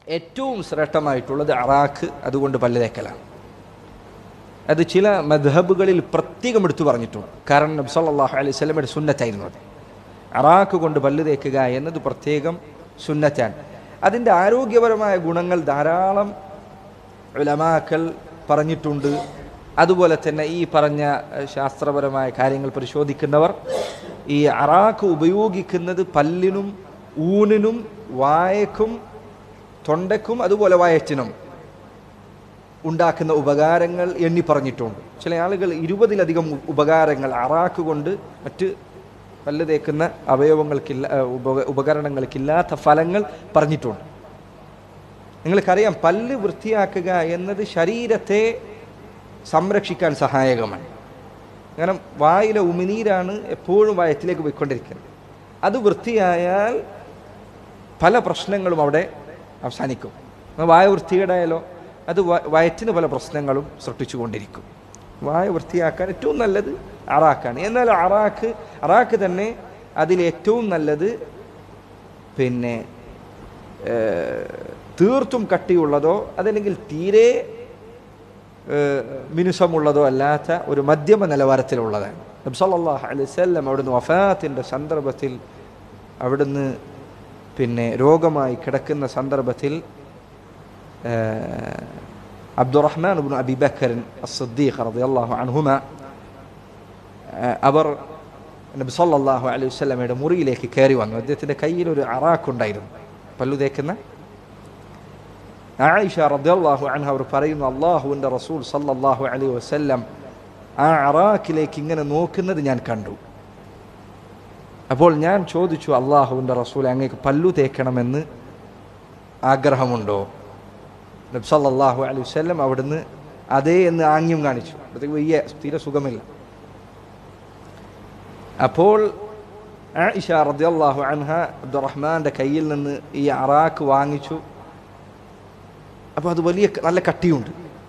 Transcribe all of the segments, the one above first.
ഏറ്റവും ശ്രേഷ്ഠമായിട്ടുള്ളത് അറാഖ് അതുകൊണ്ട് പല്ല് തേക്കലാണ്. അത് ചില മദ്ഹബുകളിൽ പ്രത്യേകം എടുത്തു പറഞ്ഞിട്ടുണ്ട്. കാരണം നബി സല്ലല്ലാഹു അലൈഹി വസല്ലമയുടെ സുന്നത്തായിരുന്നു അത്. അറാഖ് കൊണ്ട് പല്ല് തേക്കുക എന്നത് പ്രത്യേകം സുന്നത്താണ്. അതിൻ്റെ ആരോഗ്യപരമായ ഗുണങ്ങൾ ധാരാളം ഉലമാക്കൾ പറഞ്ഞിട്ടുണ്ട്. അതുപോലെ തന്നെ ഈ പറഞ്ഞ ശാസ്ത്രപരമായ കാര്യങ്ങൾ പരിശോധിക്കുന്നവർ ഈ അറാഖ് ഉപയോഗിക്കുന്നത് പല്ലിനും ഊനിനും വായക്കും തൊണ്ടയ്ക്കും അതുപോലെ വയറ്റിനും ഉണ്ടാക്കുന്ന ഉപകാരങ്ങൾ എണ്ണി പറഞ്ഞിട്ടുണ്ട്. ചില ആളുകൾ 20-ലധികം ഉപകാരങ്ങൾ അറാഖ് കൊണ്ട് മറ്റ് പല്ല് തേക്കുന്ന അവയവങ്ങൾക്കില്ല ഉപകരണങ്ങൾക്കില്ലാത്ത ഫലങ്ങൾ പറഞ്ഞിട്ടുണ്ട്. നിങ്ങൾക്കറിയാം, പല്ല് വൃത്തിയാക്കുക എന്നത് ശരീരത്തെ സംരക്ഷിക്കാൻ സഹായകമാണ്. കാരണം വായിലെ ഉമിനീരാണ് എപ്പോഴും വയറ്റിലേക്ക് പോയിക്കൊണ്ടിരിക്കുന്നത്. അത് വൃത്തിയായാൽ പല പ്രശ്നങ്ങളും അവിടെ അവസാനിക്കും. വായ വൃത്തികേടായാലോ അത് വയറ്റിന് പല പ്രശ്നങ്ങളും സൃഷ്ടിച്ചു കൊണ്ടിരിക്കും. വായ വൃത്തിയാക്കാൻ ഏറ്റവും നല്ലത് അറാഖാണ്. എന്നാൽ അറാഖ് തന്നെ അതിലേറ്റവും നല്ലത് പിന്നെ തീർത്തും കട്ടിയുള്ളതോ അതല്ലെങ്കിൽ തീരെ മിനുസമുള്ളതോ അല്ലാത്ത ഒരു മധ്യമ നിലവാരത്തിലുള്ളതാണ്. നബി സല്ലല്ലാഹു അലൈഹി വസല്ലം അവിടുന്ന് വഫാത്തിൻ്റെ സന്ദർഭത്തിൽ അവിടുന്ന് പിന്നെ രോഗമായി കിടക്കുന്ന സന്ദർഭത്തിൽ അബ്ദുറഹ്മാൻ ഇബ്നു അബി ബക്കർ അസ്-സിദ്ദീഖ് റളിയല്ലാഹു അൻഹുമ അവർ നബി സല്ലല്ലാഹു അലൈഹി വസല്ലമയുടെ മുറിയിലേക്ക് കയറി വന്നു. അദ്ദേഹത്തിൻ്റെ കയ്യിൽ ഒരു അറാഖ് ഉണ്ടായിരുന്നു, പല്ലു തേക്കുന്ന. ആയിഷ റളിയല്ലാഹു അൻഹ അവർ പറയുന്നു, അല്ലാഹുവിൻ്റെ റസൂൽ സല്ലല്ലാഹു അലൈഹി വസല്ലം ആ അറാഖിലേക്ക് ഇങ്ങനെ നോക്കുന്നത് ഞാൻ കണ്ടു. അപ്പോൾ ഞാൻ ചോദിച്ചു, അല്ലാഹുവിൻ്റെ റസൂൽ, അങ്ങേക്ക് പല്ലു തേക്കണമെന്ന് ആഗ്രഹമുണ്ടോ? നബി സല്ലല്ലാഹു അലൈഹി വസല്ലം അവിടുന്ന് അതേ എന്ന് ആംഗ്യം കാണിച്ചു. അപ്പോഴത്തേക്ക് വലിയ തീരെ സുഖമില്ല. അപ്പോൾ ആയിഷ റളിയല്ലാഹു അൻഹ അബ്ദുറഹ്മാൻ്റെ കയ്യിൽ നിന്ന് ഈ അറാഖ് വാങ്ങിച്ചു. അപ്പോൾ അത് വലിയ നല്ല കട്ടിയുണ്ട്.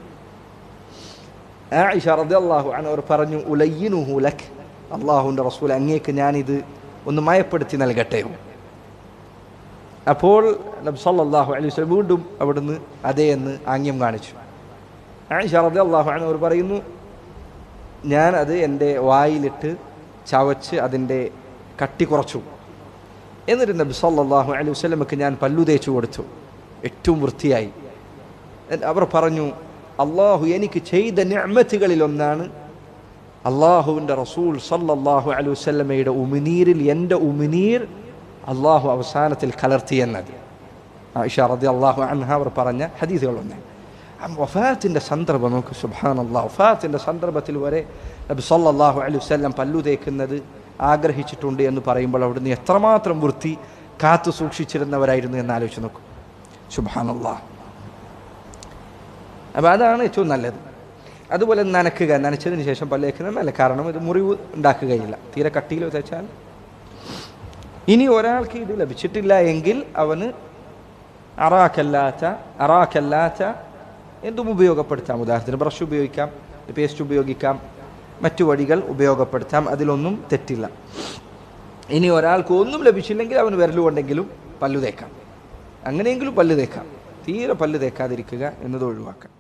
ആയിഷ റളിയല്ലാഹു അൻഹ അവർ പറഞ്ഞു, ഉലയ്യിനുഹു ലക്, അല്ലാഹുവിൻ്റെ റസൂൽ, അങ്ങേക്ക് ഞാനിത് ഒന്ന് മയപ്പെടുത്തി നൽകട്ടെ. അപ്പോൾ നബി സല്ലല്ലാഹു അലൈഹി വസല്ലം വീണ്ടും അവിടുന്ന് അതേ എന്ന് ആംഗ്യം കാണിച്ചു. ആയിഷ റളിയല്ലാഹു അൻഹ അവർ പറയുന്നു, ഞാൻ അത് എൻ്റെ വായിലിട്ട് ചവച്ച് അതിൻ്റെ കട്ടി കുറച്ചു. എന്നിട്ട് നബി സല്ലല്ലാഹു അലൈഹി വസല്ലമക്ക് ഞാൻ പല്ലു തേച്ചു കൊടുത്തു, ഏറ്റവും വൃത്തിയായി. അവർ പറഞ്ഞു, അള്ളാഹു എനിക്ക് ചെയ്ത നിഅമത്തുകളിലൊന്നാണ് അള്ളാഹുവിൻ്റെ റസൂൽ സല്ലല്ലാഹു അലൈഹി വസല്ലമയുടെ ഉമിനീരിൽ എൻ്റെ ഉമിനീർ അള്ളാഹു അവസാനത്തിൽ കലർത്തിയെന്നത്. ആയിഷ റളിയല്ലാഹു അൻഹ അവർ പറഞ്ഞ ഹദീസുകളൊന്ന്. വഫാത്തിൻ്റെ സന്ദർഭം നോക്ക്, സുബ്ഹാനല്ലാഹ്, വഫാത്തിൻ്റെ സന്ദർഭത്തിൽ വരെ നബി സല്ലല്ലാഹു അലൈഹി വസല്ലം പല്ലു തേക്കുന്നത് ആഗ്രഹിച്ചിട്ടുണ്ട് എന്ന് പറയുമ്പോൾ അവിടുന്ന് എത്രമാത്രം വൃത്തി കാത്തു സൂക്ഷിച്ചിരുന്നവരായിരുന്നു എന്ന് ആലോചിച്ച് നോക്കും. സുബ്ഹാനല്ലാഹ്. അപ്പോൾ അതാണ് ഏറ്റവും നല്ലത്. അതുപോലെ നനച്ചതിന് ശേഷം പല്ല് തേക്കുന്നത് നല്ല, കാരണം ഇത് മുറിവ് ഉണ്ടാക്കുകയില്ല. തീരെ കട്ടിയിൽ തേച്ചാൽ. ഇനി ഒരാൾക്ക് ഇത് ലഭിച്ചിട്ടില്ല എങ്കിൽ അവന് അറാഖല്ലാത്ത എന്തും ഉപയോഗപ്പെടുത്താം. ഉദാഹരണത്തിന് ബ്രഷ് ഉപയോഗിക്കാം, പേസ്റ്റ് ഉപയോഗിക്കാം, മറ്റു വഴികൾ ഉപയോഗപ്പെടുത്താം. അതിലൊന്നും തെറ്റില്ല. ഇനി ഒരാൾക്ക് ഒന്നും ലഭിച്ചില്ലെങ്കിൽ അവന് വിരലുകൊണ്ടെങ്കിലും പല്ലു തേക്കാം. അങ്ങനെയെങ്കിലും പല്ലു തേക്കാം. തീരെ പല്ലു തേക്കാതിരിക്കുക എന്നത് ഒഴിവാക്കാം.